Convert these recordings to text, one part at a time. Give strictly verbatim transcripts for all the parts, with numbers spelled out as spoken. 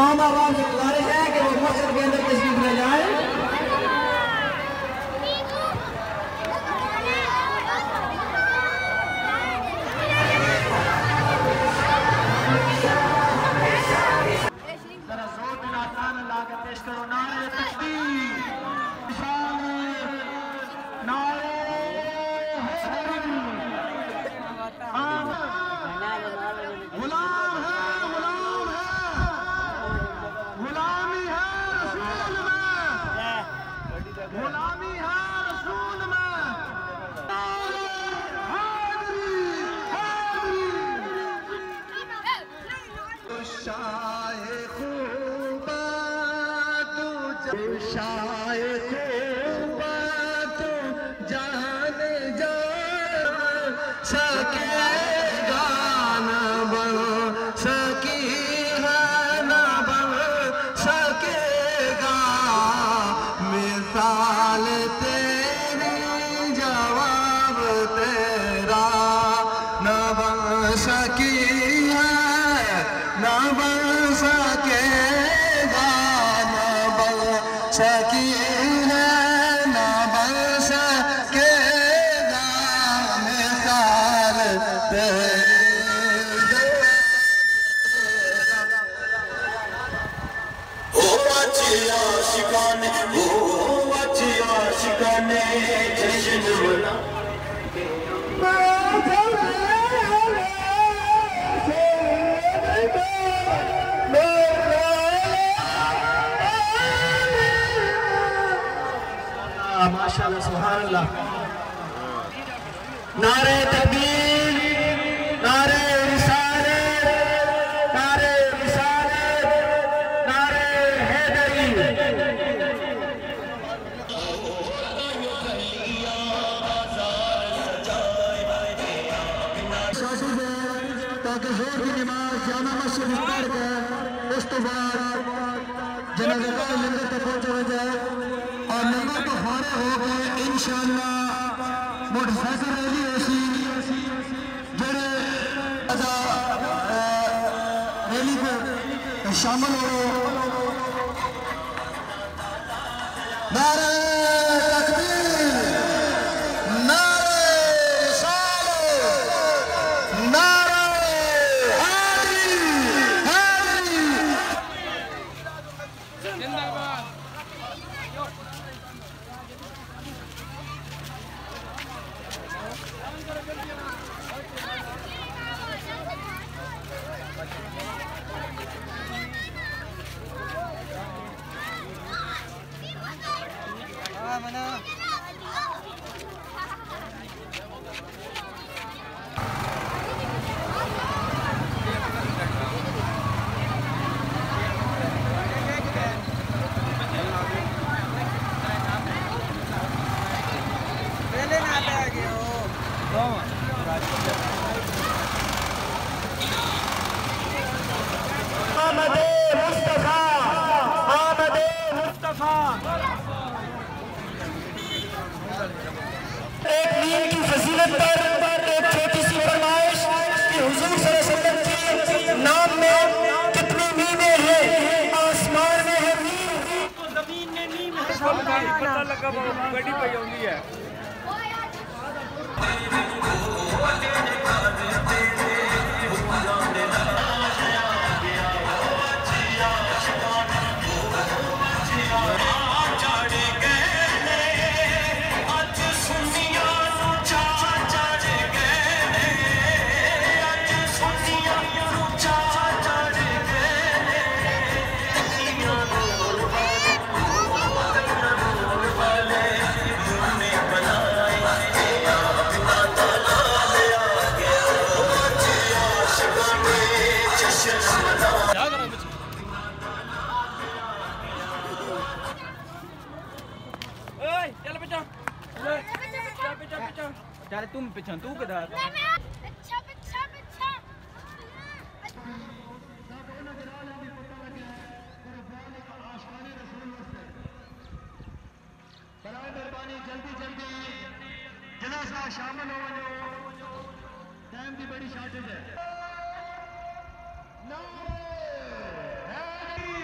तमाम आवाम से गुजारिश है कि वो मस्जिद के अंदर तशरीफ ले जाए। माशाअल्लाह सुभान अल्लाह। नारे तकबीर, नारे रिसालत, नारे रिसालत, नारे हैदरी। ताकि जोर की नमाज जामा मस्जिद में पढ़ कर उस तो बाद जनाज़े का लंगर तक पहुंचा जाए और लंगर तो फारे हो गए इंशाअल्लाह मोटरसाइकिल रैली ऐसी जड़े रैली पे शामिल हो। नारे तकबीर, नारे रिसालत, नारे हैदरी, हैदरी। जिंदाबाद। एक नीम की फजीलत पर एक छोटी सी फरमाइश कि हुजूर सल्लल्लाहु अलैहि वसल्लम के नाम में कितनी नीमें हैं। आसमान में है नीम तो जमीन में नीम है। पता लगा गड्डी पे होंगी है। चल तुम पीछे तू किधर अच्छा अच्छा अच्छा बराए मेहरबानी जल्दी जल्दी जनाजा शामिल हो वञो। टाइम की बड़ी शॉर्टेज है।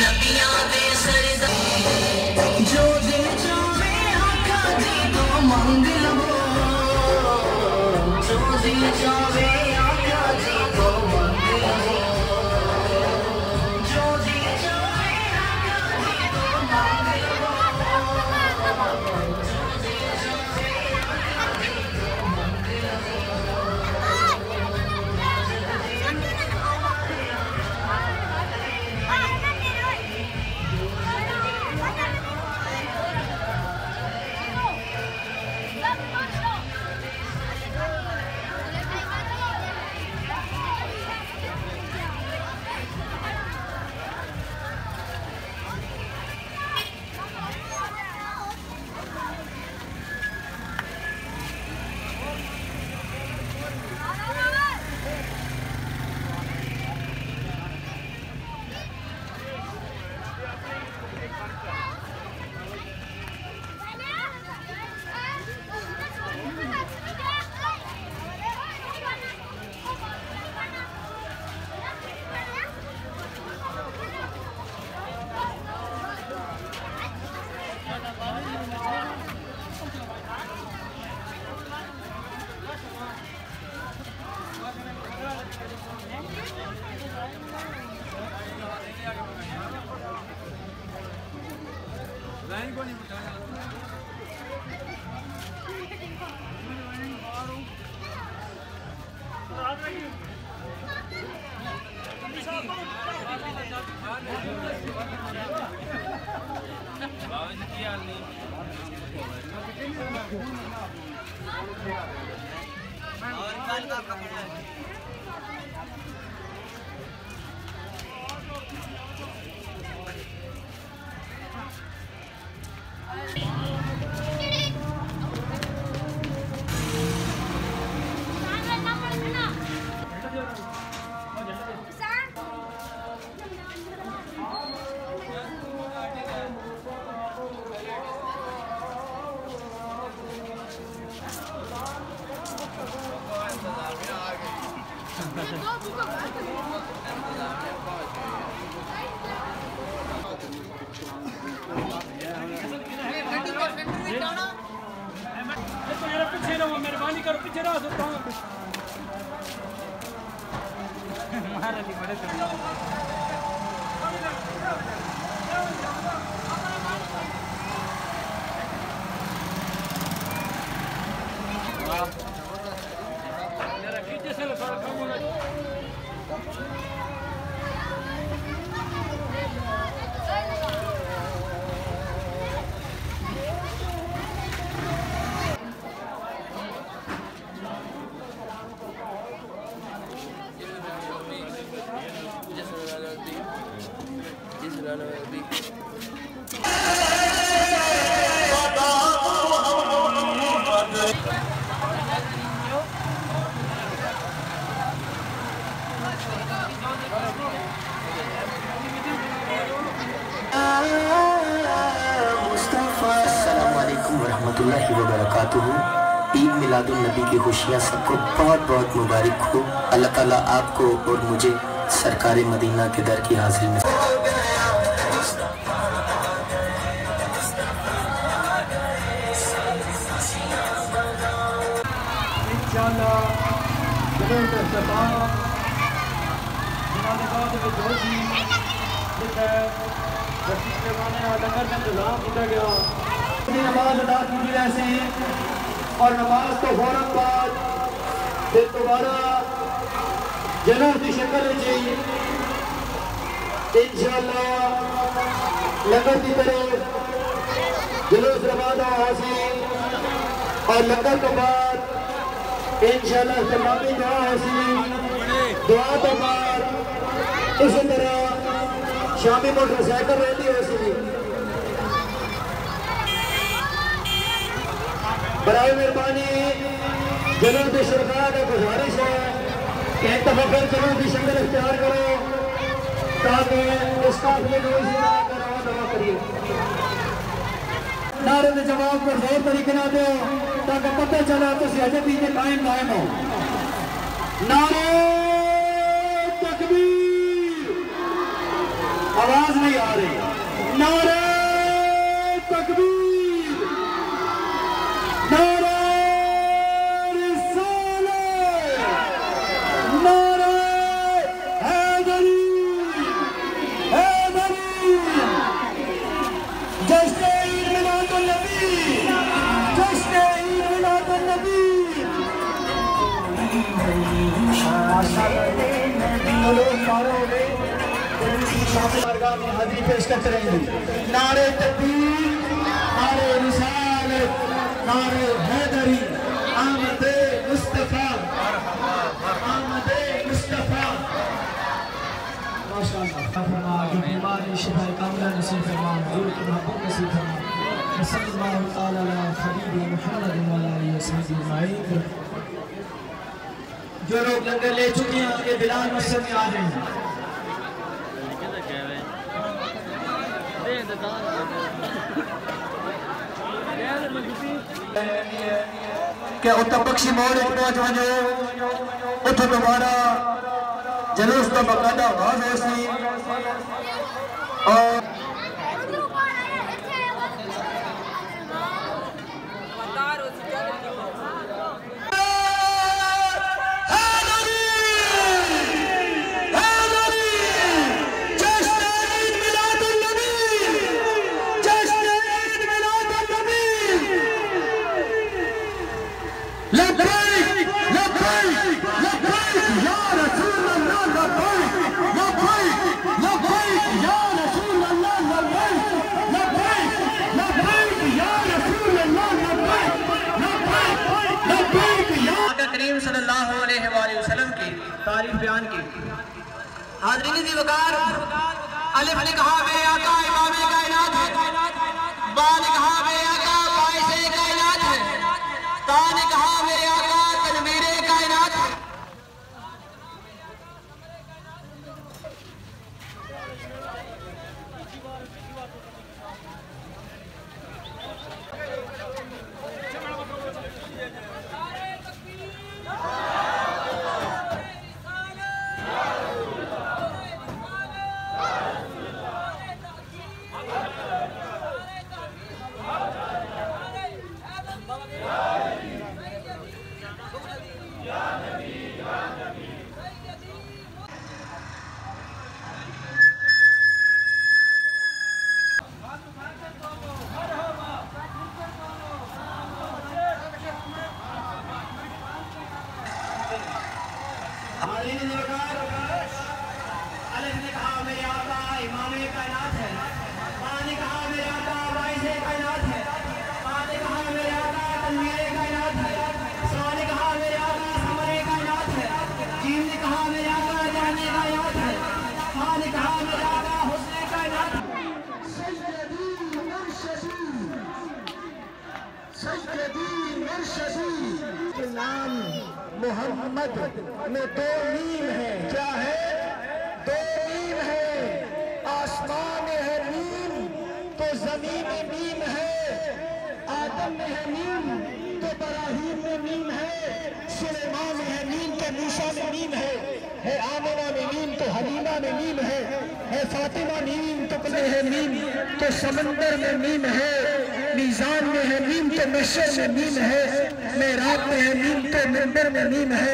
जो दिल चाहे आका जी तो मंग लो, जो दिल चाहे आका जी तो मंग लो, जो दिल चाहे आका जी तो मंग लो, जो दिल चाहे आका जी तो मंग लो। मेहरबानी करो पीछे रहो सकता हूँ रहमतुल्लाहि व बरकातुहू। ईद मिलादुन नबी की खुशियाँ सबको बहुत बहुत मुबारक हो। अल्लाह ताला आपको और मुझे सरकार मदीना के दर की हाजिरी में नमाज अदा की जैसे और नमाज तो फौरन बाद फिर दोबारा जुलूस की शक्ल चाहिए इंशाअल्लाह लंगर की तरह जुलूस रवाना हासिल और लंगर तो बाद इंशाअल्लाह तमामी दुआ हासिल दुआ तो बाद इसी तरह शामी मोटरसाइकिल रैली हासिल। बराए मेहरबानी जुलूस की सरकार का गुजारिश है कि एक दफा फिर जुलूस की शक्ल इख्तियार करो ताकि इस काफिले को इसी तरह का रवा दवा करिए। नारे के जवाब को जोर तरीके ना दो ताकि पता चला तो अजय भी कायम कायम हो। नारे तकबीर आवाज नहीं आ रही। नारे तकबीर, नारे रिसालत, नारे हैदरी, हैदरी। जश्न ईद मिलादुन नबी, जश्न ईद मिलादुन नबी। हाजिरी पेश करते रहेंगे। नारे तकबीर, नारे रिसालत, नारे हैदरी, आमदे मुस्तफा, आमदे मुस्तफा। माशाअल्लाह। जो बीमारी शिफा कामिला नसीब फरमा, हुजूर की मोहब्बत नसीब फरमा। सल्लल्लाहु तआला अला हबीबी मुहम्मद व अला आलिहि वसहबिहि अजमईन। जो लोग लंगर ले चुके हैं उनके बिलाल मस्जिद में आ रहे हैं। क्या उत्तर बख्शी मोड़ पहुंच वजो उठ दोबारा जलूस का बकायदा आवाज है सी और तारीफ बयान की। हाज़रीन दी वकार, अलिफ ने कहा वे आका इमामे कायनात है, बा ने कहा वे आका बाइसे कायनात है, ता ने कहा वे आका तनवीरे कायनात है। अलिफ ने कहा मेरे आका इमामे कायनात है, बा ने कहा मेरे आका बाइसे कायनात है, ता ने कहा मेरे आका तनवीरे कायनात है, सा ने कहा मेरे आका समरे कायनात है, जीम ने कहा मेरे आका जाने कायनात है, हा ने कहा मेरे आका हुस्ने कायनात है। सय्यदी मुर्शदी, सय्यदी मुर्शदी के नाम मोहम्मद में दो मीम है। क्या है? दो मीम है। आसमान में है मीम तो जमीन में मीम है, आदम में है मीम तो इब्राहीम में मीम है, सुलेमान में है मीम तो मूसा में मीम है, है आमिना में मीम तो हलीमा में मीम है, है फातिमा मीम तो कले है मीम तो समंदर में मीम है, मीजान में है मीम तो महशर में मीम है, मेराब में है मीम तो मिंबर में मीम है।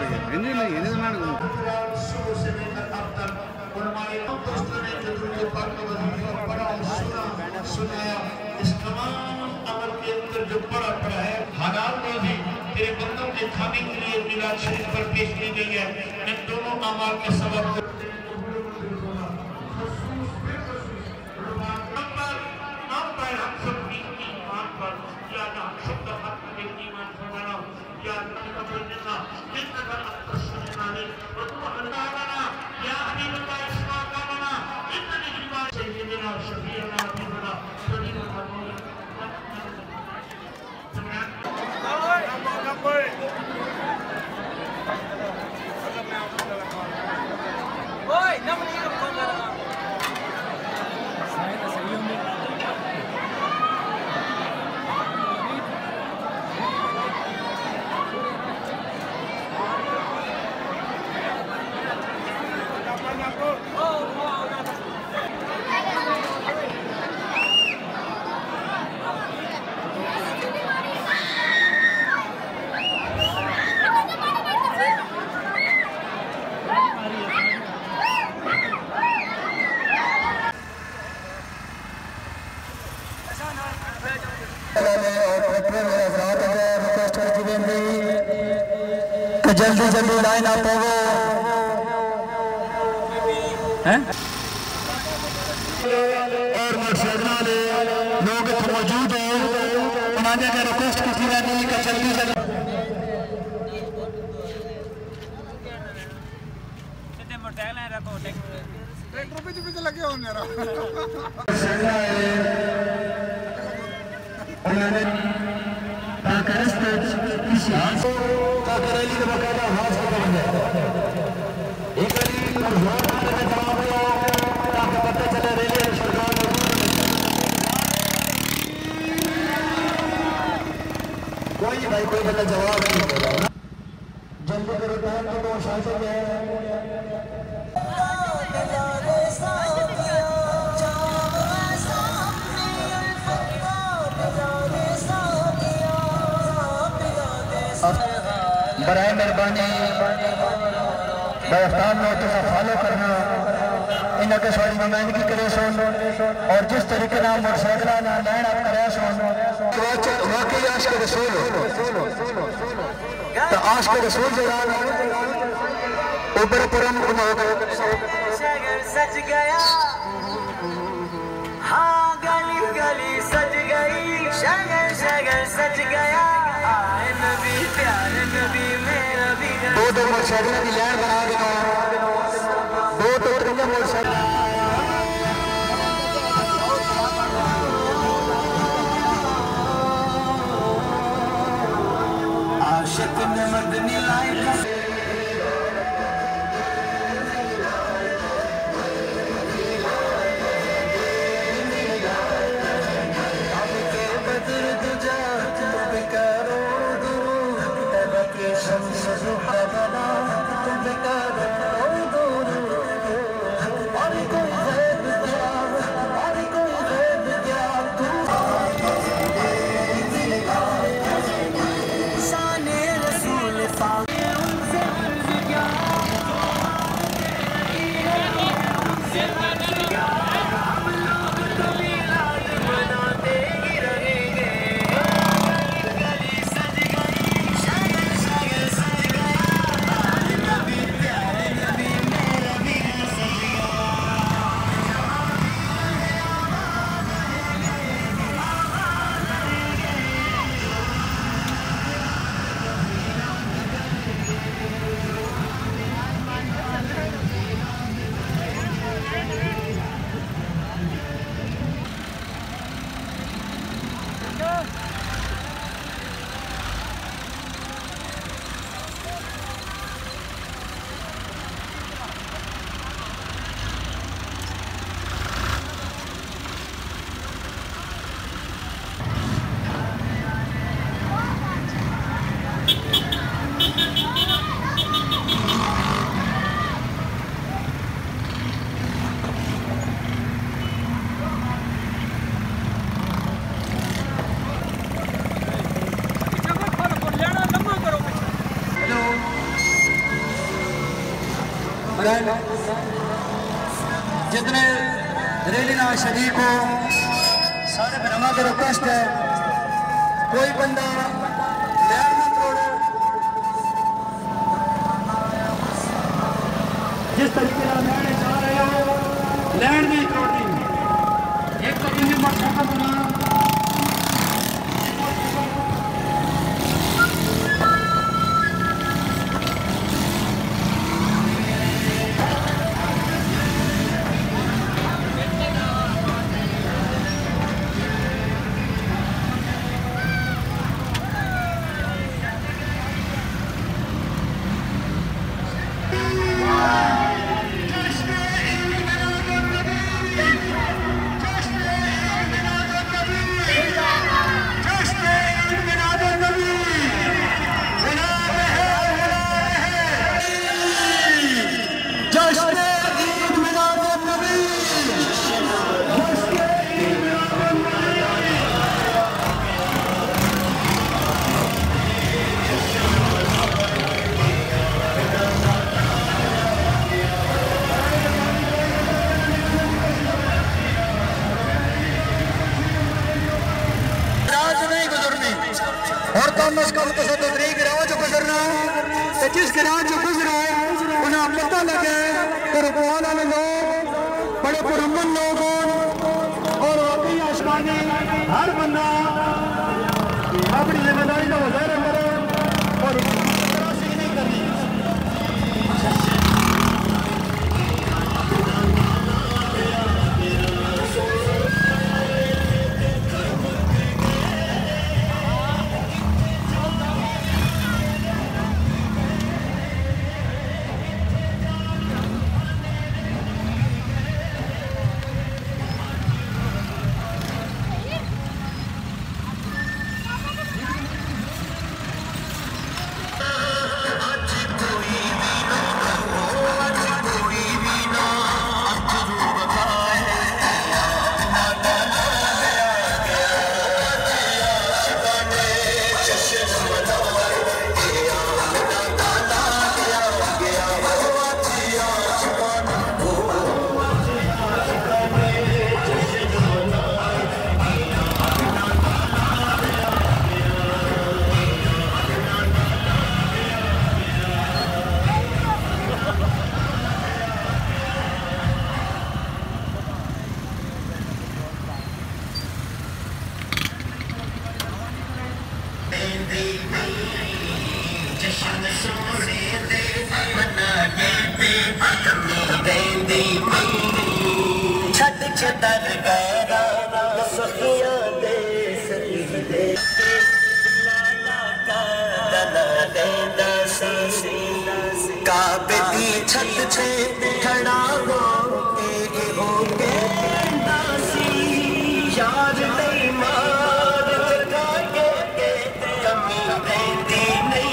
हिंदी नहीं हिंदी में शुरू से लेकर अब तक उलमाए दोस्तों ने जो जो पाक वजीफा पढ़ा सुना सुनाया इस तमाम अमल के अंदर जो पढ़ा पड़ा है हालात में भी तेरे बंदों के खाने के लिए मिलाद शरीफ पर पेश की गई है इन दोनों अमाल के सबब जल्दी जल्दी लाइन आप हैं और मर्शदना दे लोग मौजूद हैं उन्होंने अगर रिक्वेस्ट की रहती है कि जल्दी जल्दी ट्रैक्टर पे पीछे लगे हो मेरा ताकरैली का बकायदा हाथ से बन गया एक अली और जोर मारने का जवाब दिया ताकि पता चले रेलवे सरकार कोई भाई कोई बंदा जवाब नहीं दे रहा जल्दी करो टाइम तो शासन है बराए मेहरबानी बरफ्तार में तो फॉलो करना इन्हें के सारी नुमाइंदगी करे सोन और जिस तरीके नाम मोटरसाइकिल ना लैंड अप करे सोन वाकई आशिक रसूल तो आशिक रसूल जरा ऊपर परम सज गया हाँ गली गली सज गई शगर शगर सज गया आए नबी प्यार नबी मेरा भी दो दो मोटरसाइकिल की लैंड बना देना दो दो तीन मोटरसाइकिल आशिक ने मदनी लाइट जितने रैली ना शरीक हो सारे भरावां को रिक्वेस्ट है कोई बंदा लैंड ना तोड़ो। जिस तरीके से लैंड जा रहे हो लैंड नहीं तोड़नी। एक तो किसी मोटरसाइकिल बना और कम अज कम तो तरीक गिराओ जो गुजरना है जिस गिराह जो गुजरा है उन्हें पता लगे कि रुकवान वाले लोग बड़े पुरमन लोग और वाकई आशकाने हर बंदा अपनी जिम्मेदारी का मुजाहरा करे और नहीं करनी। काबे दी छत छे खड़ा हो के हो के नासी यार नहीं मार जगा के कमी रहती नहीं।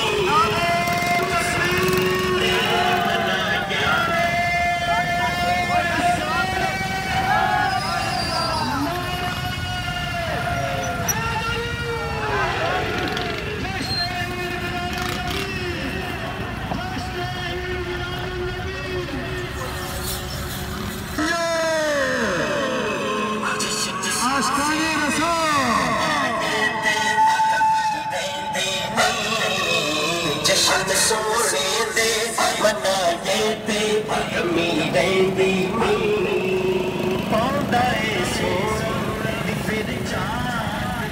जश्न सोने दे मनाए ते कमी रहती नहीं। पौधा सोने फिर चार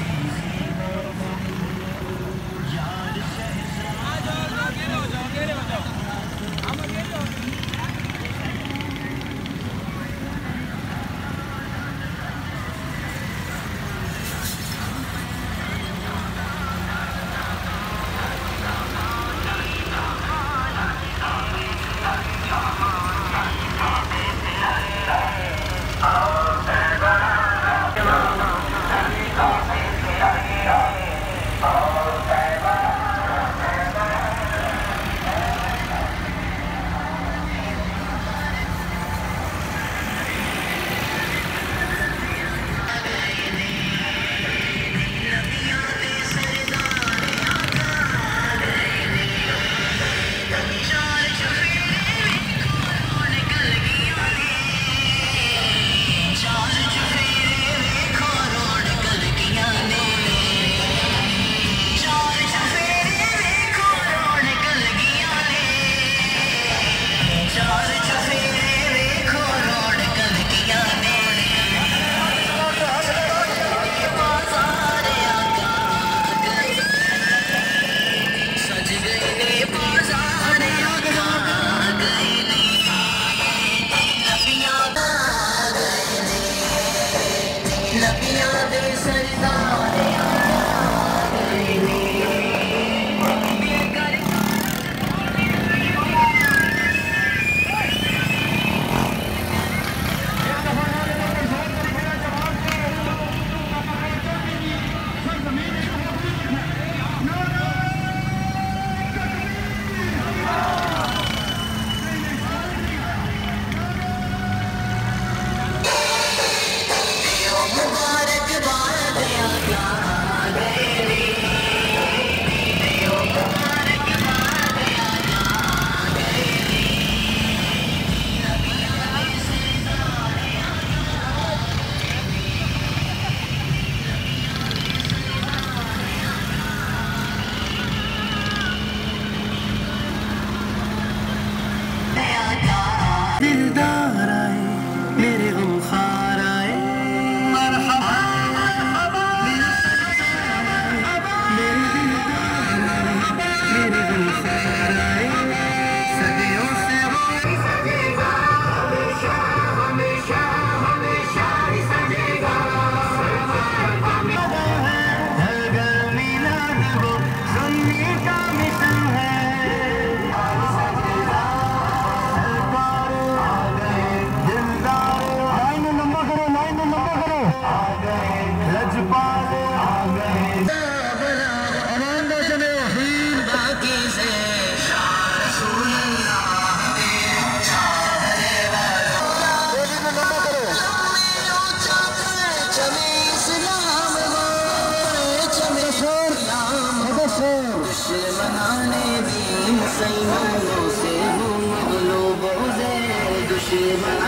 यार Oh, खुशी मना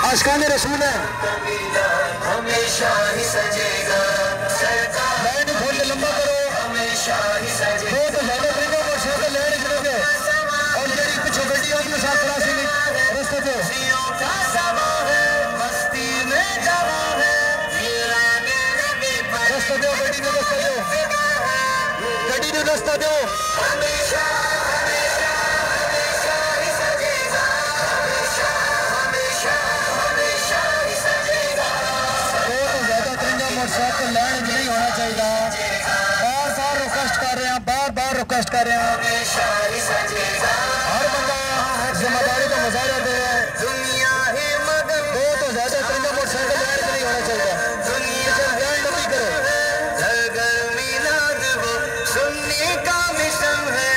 आशिकान रसूल है। हमेशा ही सजेगा लाइन थोड़ी लंबा करो, हमेशा ही सजेगा दो तो ज्यादा तरीका मोटरसाइकिल लैंड करोगे और जेडी पिछो गड्डी आती है साथ क्रॉसिंग रास्ते पे का समा है मस्ती में जवा है वीराने नबी पर रास्ता दो, गड्डी को रास्ता दो, गड्डी को रास्ता दो। हमेशा हमेशा हमेशा ही सजेगा हमेशा हमेशा हमेशा ही सजेगा दो तो ज्यादा तरीका मोटरसाइकिल लैंड नहीं होना चाहिए। बार बार रिक्वेस्ट कर रहे हैं, बार बार रिक्वेस्ट कर रहे हैं। हमेशा ही सजेगा हर बंदा जिम्मेदारी का मुजाहरा दे। दुनिया ही मगन दो तो ज्यादा तरीका मोटरसाइकिल लैंड नहीं होना चाहिए। दुनिया लैंड नहीं करो। घर घर मिलाद हो सुन्नी का मिशन है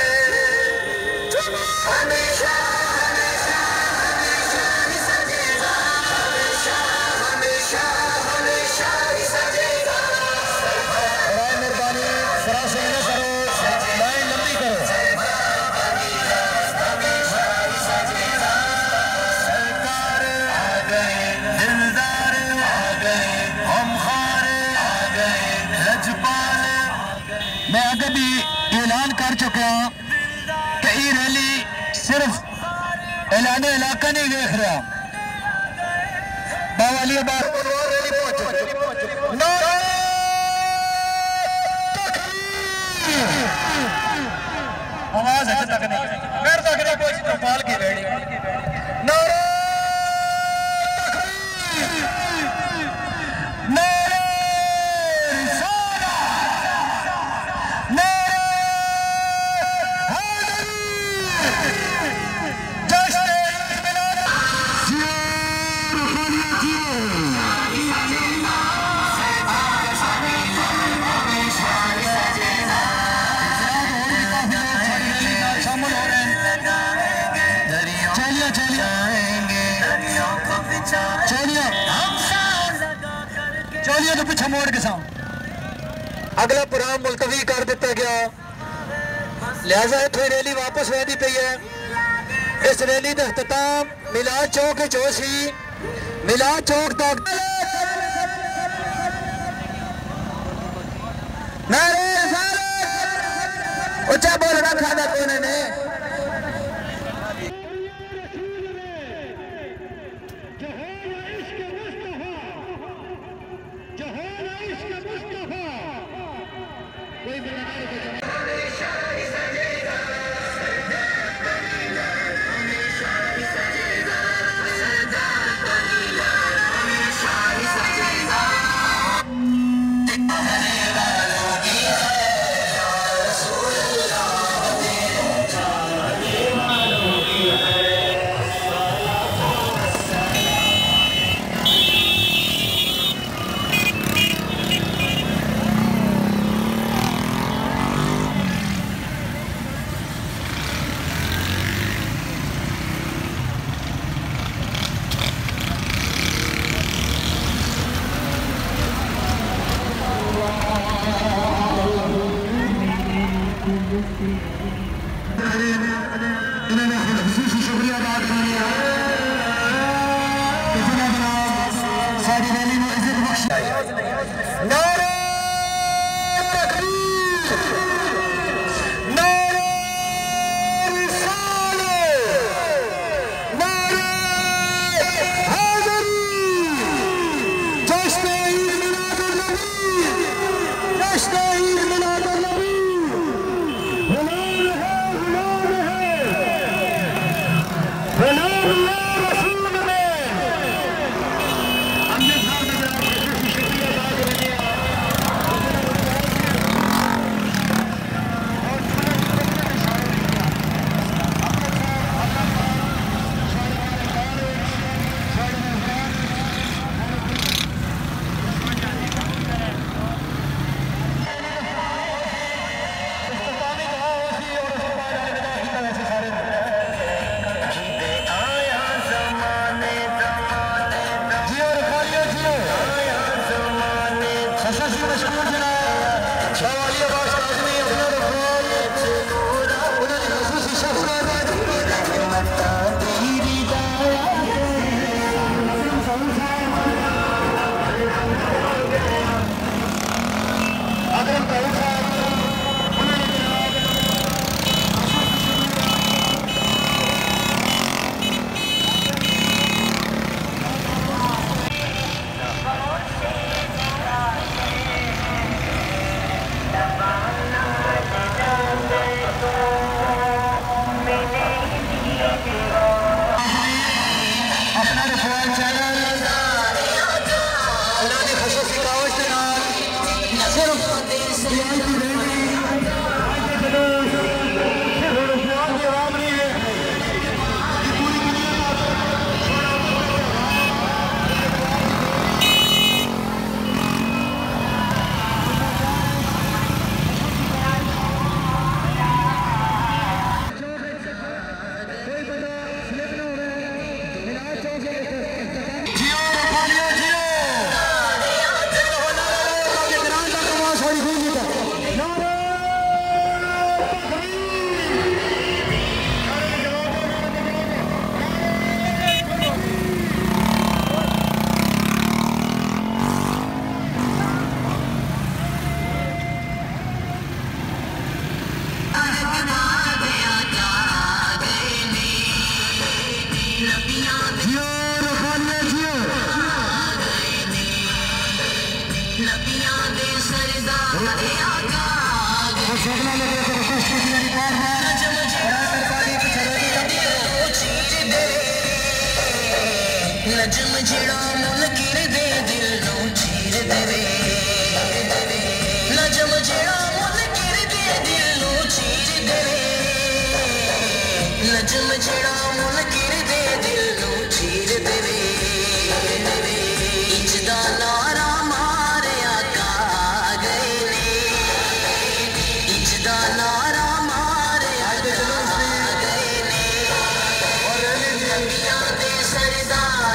हमेशा हमेशा हमेशा ही सजेगा हमेशा हमेशा हमेशा ही सजेगा बराए मेहरबानी क्रॉसिंग न करो, लाइन लंबी करो। सरकार आ गए दिलदार आ गए हमखार आ गए लजपाल मैं आगे भी ऐलान कर चुका हूं कि ये रैली सिर्फ ऐलान इलाका नहीं देख रहा। बावलियाबाद रैली पहुंच चुकी। नारे तकबीर। आवाज है तक नहीं कर तक नहीं पहुंची तो पाल की रैली। नारे तकबीर, नारे रिसालत, नारे हैदरी, जश्न ईद मिलाद। जियो रुहानियत जियो। शामिल हो रहे हैं। चलिए चलिए चलिए चलिए तो पीछे मोड़ के साथ अगला प्रोग्राम मुलतवी कर दिता गया, लिहाजा इतों रैली वापस वहदी पई है। इस रैली का अख्ताम मिलाद चौक जो सी मिलाद चौक तक नारे रिसालत उच्चा बोलना खादा कौन ने नजम जिड़ा मुल गिर दे दिल नू चीर देवे नजम जिड़ा मुल गिर दे दिल नू चीर देवे नजम जिड़ा मुल गिर दे दिल नू चीर देवे इजदा नारा मारिया का गए ने इजदा नारा मारिया का गए ने नबियां दे सरदार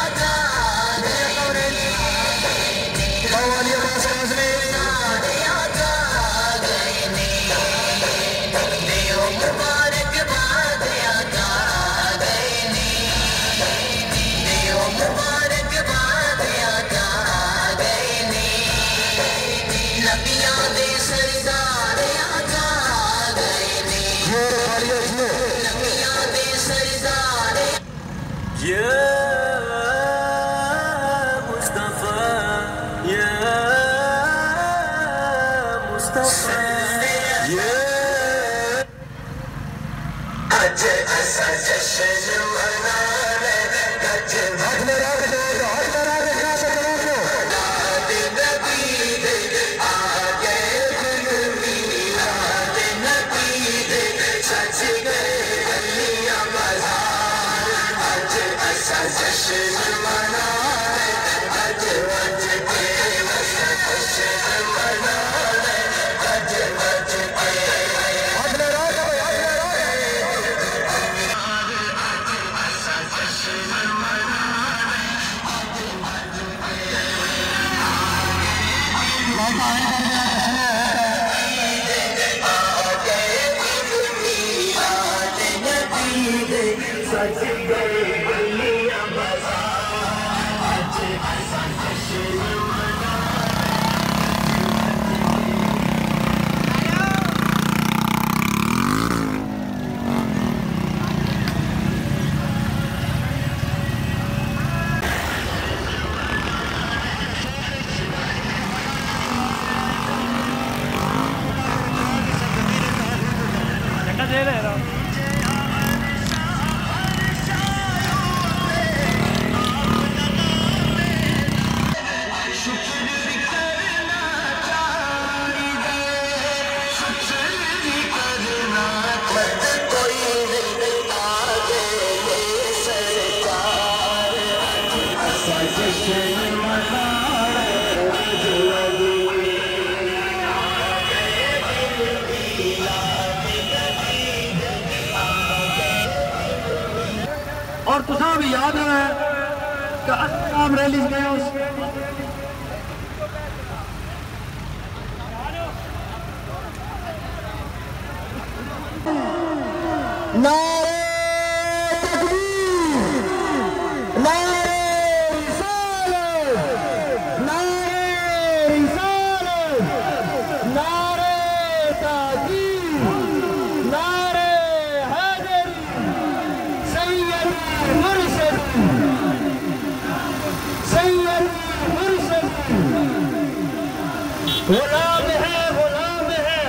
और तुसा भी याद है कि नाम रैली गए उस नारे तकबीर नारे रिसालत नारे रिसालत नारे ताकीर नारे हैदरी सैयद मुर्शद सैयद मुर्शद गुलाम है गुलाम है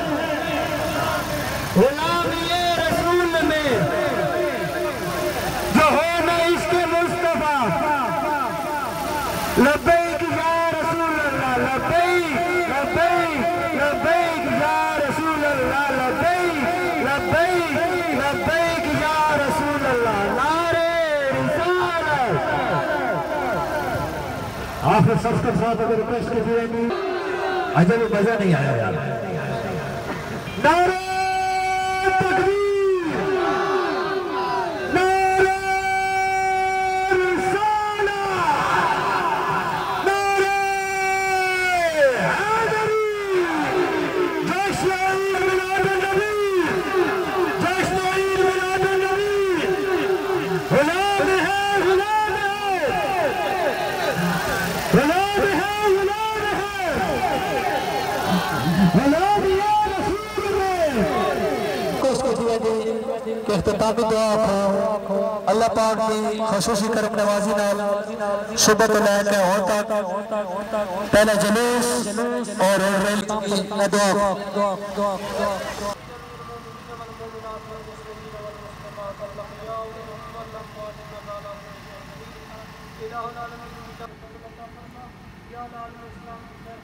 गुलाम ये रसूल में जो हो न इसके मुस्तफा लब्बैक या रसूल अल्लाह, लब्बैक लब्बैक लब्बैक या रसूल अल्लाह, लब्बैक लब्बैक लब्बैक या रसूल अल्लाह। नारे रिसालत। आखिर सबके साथ अगर रिक्वेस्ट की जाएगी, अजब मजा नहीं आया यार। नारे तकबीर, नारे रिसालत, नारे हैदरी, जश्न ईद मिलाद नबी, जश्न ईद मिलाद नबी। गुलाम है, गुलाम है, गुलाम है, गुलाम है, गुलाम या रसूल है। इख्तितामी दुआ को अल्लाह पाक की खुसूसी करम नवाजी नाल सुबह तो लेके और तक पहला जुलूस और रैली की दुआ। या